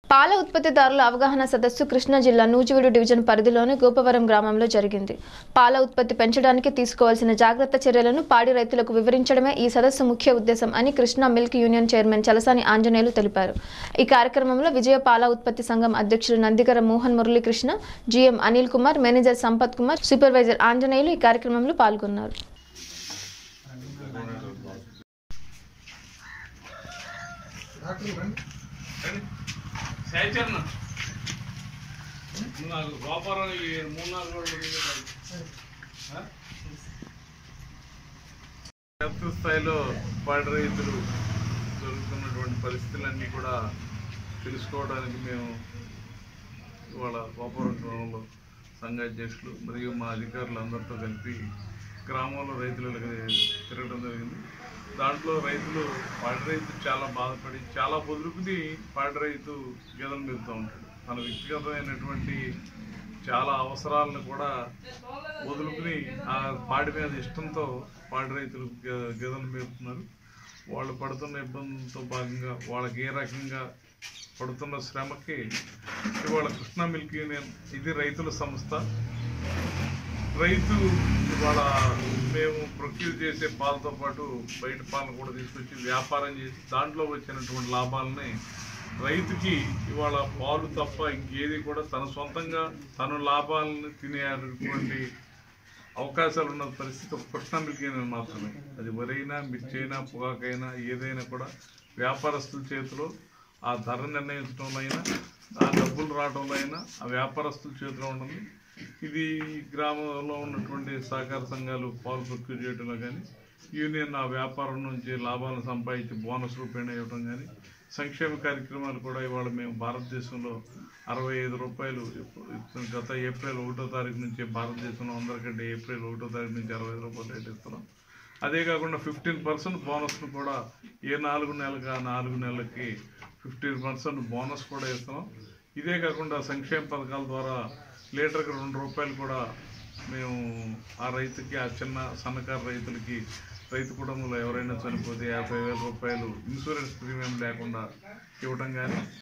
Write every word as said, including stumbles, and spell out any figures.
పాల ఉత్పత్తిదారుల అవగాహన సదస్సు కృష్ణా జిల్లా నూజివీడు డివిజన్ పరిధిలోని గోపవరం గ్రామంలో జరిగింది. పాల ఉత్పత్తి పెంచడానికి తీసుకోవాల్సిన జాగ్రత్త చర్యలను పాడి రైతులకు వివరించడమే ఈ సదస్సు ముఖ్య ఉద్దేశం అని Krishna milk union chairman Chalasani Anjaneyulu తెలిపారు. ఈ కార్యక్రమంలో విజయ పాల ఉత్పత్తి సంఘం అధ్యక్షులు Nandigara Mohan Muralikrishna, GM Anil Kumar, manager Sampath Kumar, supervisor Anjaneyulu ఈ కార్యక్రమంలో పాల్గొన్నారు. జాతీయ స్థాయిలో పాడి రైతులు జరుగుతున్నటువంటి పరిస్థితులన్నీ కూడా తెలుసుకోవడానికి మేము ఇవాళ గోపవరం గ్రామంలో సంఘ అధ్యక్షులు మరియు మా అధికారులు అందరితో కలిపి గ్రామంలో రైతులకు తిరగడం జరిగింది. దాంట్లో రైతులు పాడి రైతు చాలా బాధపడి చాలా పొదుపుని పాడి రైతు గేదెలు మేపుతూ ఉంటాడు. తన వ్యక్తిగతమైనటువంటి చాలా అవసరాలను కూడా వదులుకుని ఆ పాడి మీద ఇష్టంతో పాడి రైతులు గేదెలు మేపుతున్నారు. వాళ్ళు పడుతున్న ఇబ్బందులతో భాగంగా వాళ్ళకి ఏ రకంగా పడుతున్న శ్రమకి ఇవాళ కృష్ణా మిల్క్ యూనియన్ ఇది రైతుల సంస్థ. రైతు ఇవాళ మేము ప్రొక్యూర్ చేసే పాలతో పాటు బయట పాలను కూడా తీసుకొచ్చి వ్యాపారం చేసి దాంట్లో వచ్చినటువంటి లాభాలని రైతుకి ఇవాళ పాలు తప్ప ఇంకేది కూడా తన సొంతంగా తన లాభాలను తినేటువంటి అవకాశాలు ఉన్న పరిస్థితి ఒక కృష్ణా మిల్క్ యూనియన్ మాత్రమే. అది వరైనా, మిర్చైనా, పొగాకైనా ఏదైనా కూడా వ్యాపారస్తుల చేతిలో ఆ ధర నిర్ణయించడంలో అయినా, ఆ డబ్బులు రావడంలో అయినా ఆ వ్యాపారస్తుల చేతిలో ఉండదు. ఇది గ్రామంలో ఉన్నటువంటి సహకార సంఘాలు పాలు ప్రొక్యూర్ చేయడంలో కానీ, యూనియన్ ఆ వ్యాపారం నుంచి లాభాలను సంపాదించి బోనస్ రూపేణ ఇవ్వడం కానీ, సంక్షేమ కార్యక్రమాలు కూడా ఇవాళ మేము భారతదేశంలో అరవై ఐదు రూపాయలు గత ఏప్రిల్ ఒకటో తారీఖు నుంచి భారతదేశంలో అందరికంటే ఏప్రిల్ ఒకటో తారీఖు నుంచి అరవై ఐదు రూపాయలు రేట్ ఇస్తున్నాం. అదే కాకుండా ఫిఫ్టీన్ పర్సెంట్ బోనస్ను కూడా ఏ నాలుగు నెలలుగా నాలుగు నెలలకి ఫిఫ్టీన్ పర్సెంట్ బోనస్ కూడా ఇస్తున్నాం. ఇదే కాకుండా సంక్షేమ పథకాల ద్వారా లీటర్కి రెండు రూపాయలు కూడా మేము ఆ రైతుకి, ఆ చిన్న సన్నకారు రైతులకి, రైతు కుటుంబంలో ఎవరైనా చనిపోతే యాభై వేల రూపాయలు ఇన్సూరెన్స్ ప్రీమియం లేకుండా ఇవ్వడం కానీ,